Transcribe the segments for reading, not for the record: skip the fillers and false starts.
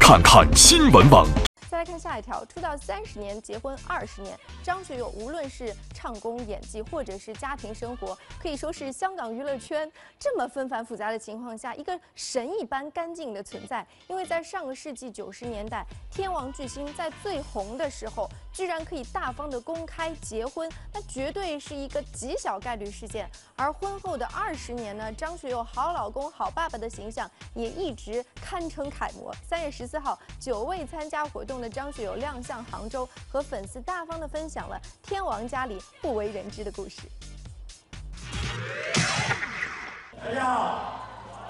看看新闻网。 再来看下一条，出道30年，结婚20年，张学友无论是唱功、演技，或者是家庭生活，可以说是香港娱乐圈这么纷繁复杂的情况下，一个神一般干净的存在。因为在上个世纪90年代，天王巨星在最红的时候，居然可以大方的公开结婚，那绝对是一个极小概率事件。而婚后的20年呢，张学友好老公、好爸爸的形象也一直堪称楷模。3月14号，9位参加活动的张学友亮相杭州，和粉丝大方地分享了天王家里不为人知的故事。 大家好。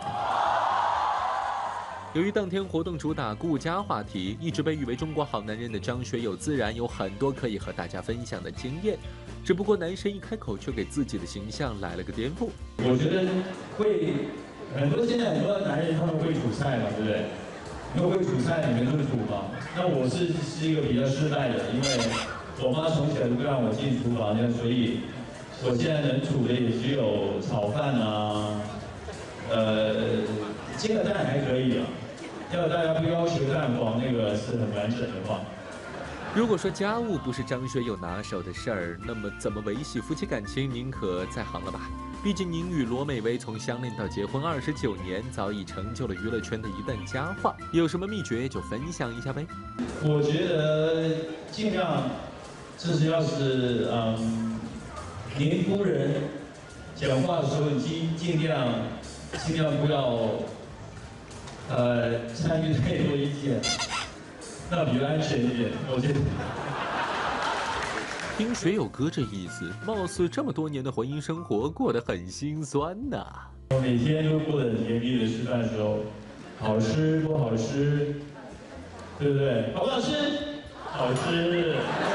由于当天活动主打顾家话题，一直被誉为中国好男人的张学友自然有很多可以和大家分享的经验。只不过男神一开口，却给自己的形象来了个颠覆。 我觉得会现在很多男人他们会煮菜嘛，对不对？因为会煮菜，你们会煮吗？那我是一个比较失败的，因为我妈从小就不让我进厨房，所以我现在能煮的也只有炒饭啊，煎个蛋还可以啊。要大家不要求蛋黄那个是很完整的话。 如果说家务不是张学友拿手的事儿，那么怎么维系夫妻感情，您可在行了吧？毕竟您与罗美薇从相恋到结婚29年，早已成就了娱乐圈的一段佳话。有什么秘诀就分享一下呗。 我觉得尽量，就是要是您夫人讲话的时候，尽量不要参与太多意见，那比较安全一点，我觉得。 听学友哥这意思，貌似这么多年的婚姻生活过得很心酸呐。 我每天都过得很甜蜜的，吃饭的时候，好吃不好吃，对不对？好不好吃？好吃。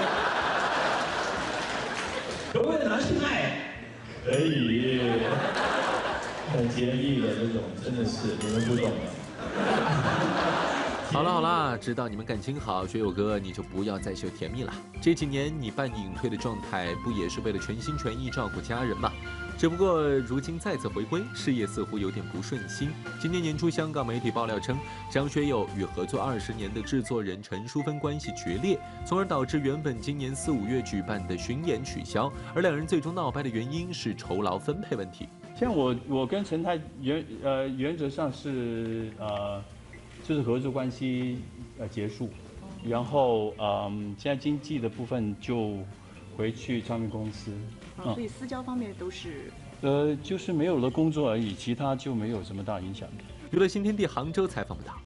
可不可以拿去卖？可以。很甜蜜的那种，真的是你们不懂的。 好了，知道你们感情好，学友哥你就不要再秀甜蜜了。这几年你半隐退的状态，不也是为了全心全意照顾家人吗？只不过如今再次回归，事业似乎有点不顺心。今年年初，香港媒体爆料称，张学友与合作20年的制作人陈淑芬关系决裂，从而导致原本今年4、5月举办的巡演取消。而两人最终闹掰的原因是酬劳分配问题。 像我跟陈太原则上是就是合作关系结束，然后现在经济的部分就回去唱片公司。 所以私交方面都是就是没有了工作而已，其他就没有什么大影响。 娱乐新天地杭州采访报道。